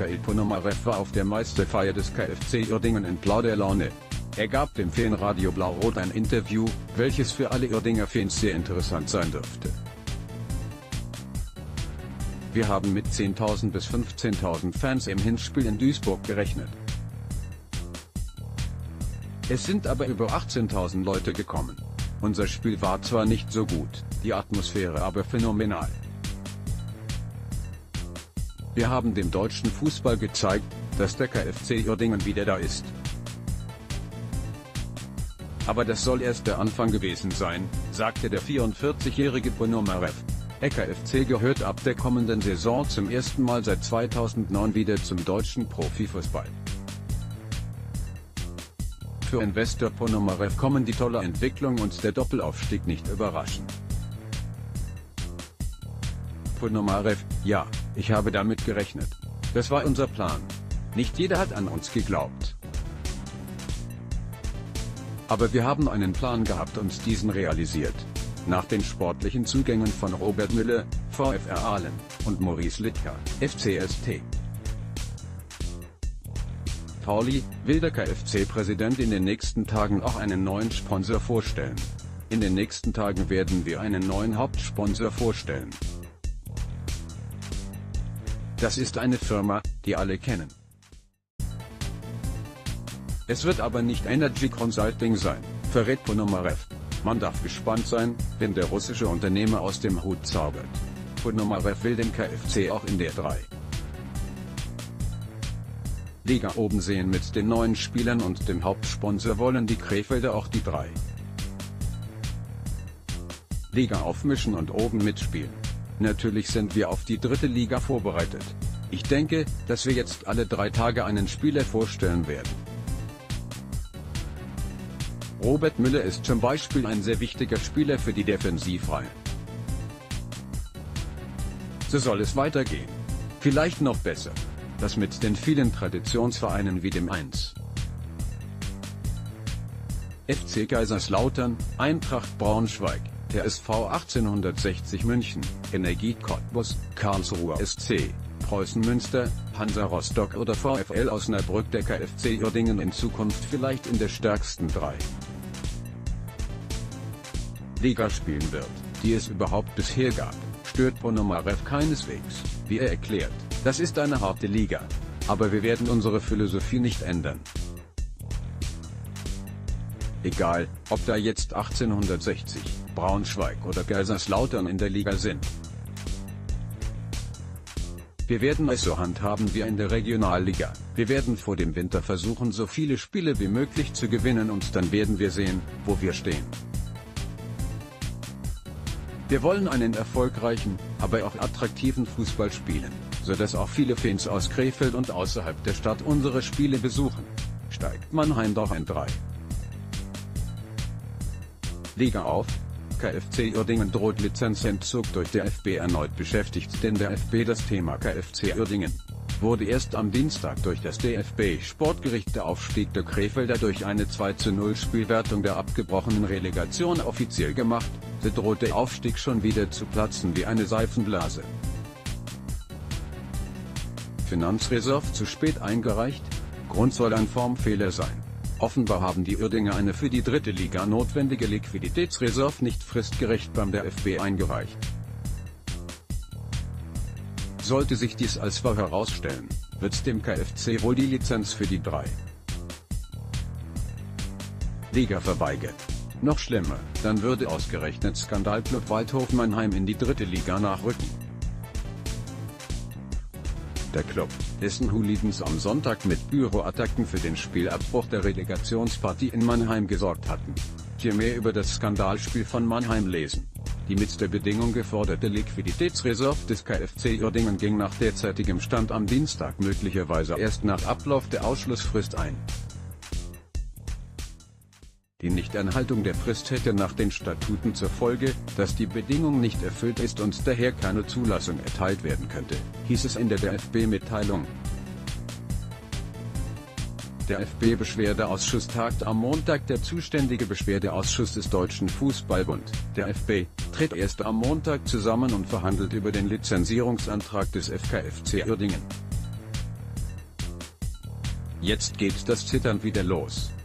Michail Ponomarev war auf der Meisterfeier des KFC Uerdingen in blauer Laune. Er gab dem Fanradio Blau-Rot ein Interview, welches für alle Uerdinger-Fans sehr interessant sein dürfte. Wir haben mit 10.000 bis 15.000 Fans im Hinspiel in Duisburg gerechnet. Es sind aber über 18.000 Leute gekommen. Unser Spiel war zwar nicht so gut, die Atmosphäre aber phänomenal. Wir haben dem deutschen Fußball gezeigt, dass der KFC Uerdingen wieder da ist. Aber das soll erst der Anfang gewesen sein, sagte der 44-jährige Ponomarev. Der KFC gehört ab der kommenden Saison zum ersten Mal seit 2009 wieder zum deutschen Profifußball. Für Investor Ponomarev kommen die tolle Entwicklung und der Doppelaufstieg nicht überraschend. Ponomarev: Ja, ich habe damit gerechnet. Das war unser Plan. Nicht jeder hat an uns geglaubt. Aber wir haben einen Plan gehabt und diesen realisiert. Nach den sportlichen Zugängen von Robert Müller, VfR Aalen, und Maurice Littker, FCST Pauli, will der KFC-Präsident in den nächsten Tagen auch einen neuen Sponsor vorstellen. In den nächsten Tagen werden wir einen neuen Hauptsponsor vorstellen. Das ist eine Firma, die alle kennen. Es wird aber nicht Energy Consulting sein, verrät Ponomarev. Man darf gespannt sein, wenn der russische Unternehmer aus dem Hut zaubert. Ponomarev will den KFC auch in der 3. Liga oben sehen. Mit den neuen Spielern und dem Hauptsponsor wollen die Krefelder auch die 3. Liga aufmischen und oben mitspielen. Natürlich sind wir auf die 3. Liga vorbereitet. Ich denke, dass wir jetzt alle 3 Tage einen Spieler vorstellen werden. Robert Müller ist zum Beispiel ein sehr wichtiger Spieler für die Defensivreihe. So soll es weitergehen. Vielleicht noch besser. Das mit den vielen Traditionsvereinen wie dem 1. FC Kaiserslautern, Eintracht Braunschweig, der SV 1860 München, Energie Cottbus, Karlsruher SC, Preußen Münster, Hansa Rostock oder VfL Osnabrück. Der KFC Uerdingen in Zukunft vielleicht in der stärksten 3. Liga spielen wird, die es überhaupt bisher gab, stört Ponomarev keineswegs, wie er erklärt. Das ist eine harte Liga. Aber wir werden unsere Philosophie nicht ändern. Egal, ob da jetzt 1860, Braunschweig oder Kaiserslautern in der Liga sind. Wir werden es so handhaben wie in der Regionalliga. Wir werden vor dem Winter versuchen, so viele Spiele wie möglich zu gewinnen und dann werden wir sehen, wo wir stehen. Wir wollen einen erfolgreichen, aber auch attraktiven Fußball spielen, sodass auch viele Fans aus Krefeld und außerhalb der Stadt unsere Spiele besuchen. Steigt Mannheim doch in 3. Liga auf? KFC Uerdingen droht Lizenzentzug durch DFB. Erneut beschäftigt den DFB das Thema KFC Uerdingen. Wurde erst am Dienstag durch das DFB-Sportgericht der Aufstieg der Krefelder durch eine 2:0 Spielwertung der abgebrochenen Relegation offiziell gemacht, so droht der Aufstieg schon wieder zu platzen wie eine Seifenblase. Finanzreserve zu spät eingereicht? Grund soll ein Formfehler sein. Offenbar haben die Uerdinger eine für die 3. Liga notwendige Liquiditätsreserve nicht fristgerecht beim DFB eingereicht. Sollte sich dies als wahr herausstellen, wird dem KFC wohl die Lizenz für die 3. Liga verweigert. Noch schlimmer, dann würde ausgerechnet Skandalclub Waldhof Mannheim in die 3. Liga nachrücken. Der Club, dessen Hooligans am Sonntag mit Pyroattacken für den Spielabbruch der Relegationspartie in Mannheim gesorgt hatten. Hier mehr über das Skandalspiel von Mannheim lesen. Die mit der Bedingung geforderte Liquiditätsreserve des KFC Uerdingen ging nach derzeitigem Stand am Dienstag möglicherweise erst nach Ablauf der Ausschlussfrist ein. Die Nichteinhaltung der Frist hätte nach den Statuten zur Folge, dass die Bedingung nicht erfüllt ist und daher keine Zulassung erteilt werden könnte, hieß es in der DFB-Mitteilung. Der DFB-Beschwerdeausschuss tagt am Montag. Der zuständige Beschwerdeausschuss des Deutschen Fußballbund, der DFB, tritt erst am Montag zusammen und verhandelt über den Lizenzierungsantrag des KFC Uerdingen. Jetzt geht das Zittern wieder los.